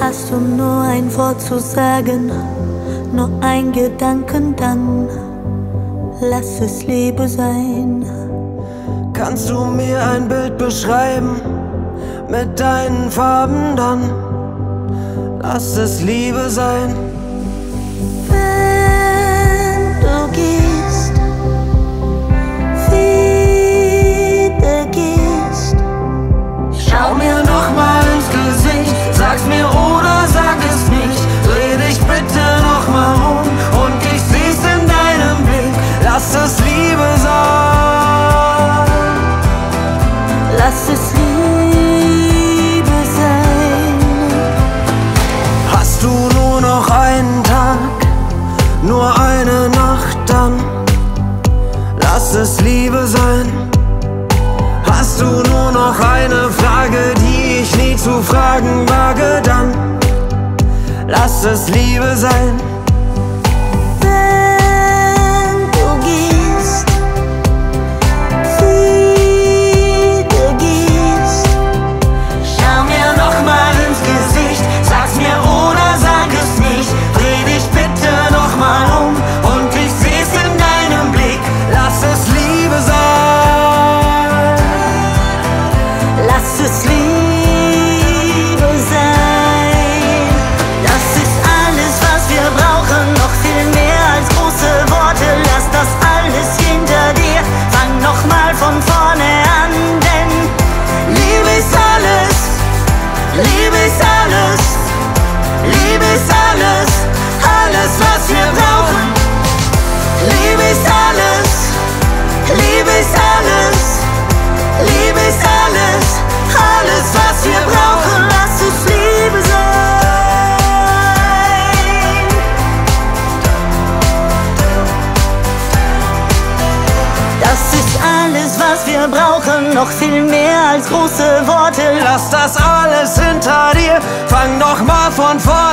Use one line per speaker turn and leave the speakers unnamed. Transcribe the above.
Hast du nur ein Wort zu sagen, nur ein Gedanken, dann lass es Liebe sein.
Kannst du mir ein Bild beschreiben mit deinen Farben, dann lass es Liebe sein.
Wenn du gehst, wieder gehst,
schau mir noch mal ins Gesicht, sag's mir oder sag es nicht. Dreh dich bitte noch mal um und ich seh's in deinem Blick. Lass es Liebe sein.
Lass es Liebe sein.
Hast du nur noch einen Tag, nur eine Nacht, dann lass es Liebe sein. Hast du nur noch eine Frage, die ich nie zu fragen wage, dann lass es Liebe sein.
Wenn du gehst, wieder gehst,
schau mir noch mal ins Gesicht, sag's mir oder sag es nicht. Dreh dich bitte noch mal um und ich seh's in deinem Blick. Lass es Liebe sein.
lass es Liebe sein. Das ist alles, was wir brauchen, noch viel mehr als große Worte. Lass das alles hinter dir, fang noch mal von vorne an, denn Liebe ist alles, Liebe ist alles, Liebe ist alles, alles, was wir brauchen. Liebe ist alles, Liebe ist alles, Liebe ist alles, alles, was wir brauchen. Lass es Liebe sein. Das ist alles, was wir brauchen, noch viel mehr als große Worte.
Lass das alles hinter dir, fang noch mal von vorne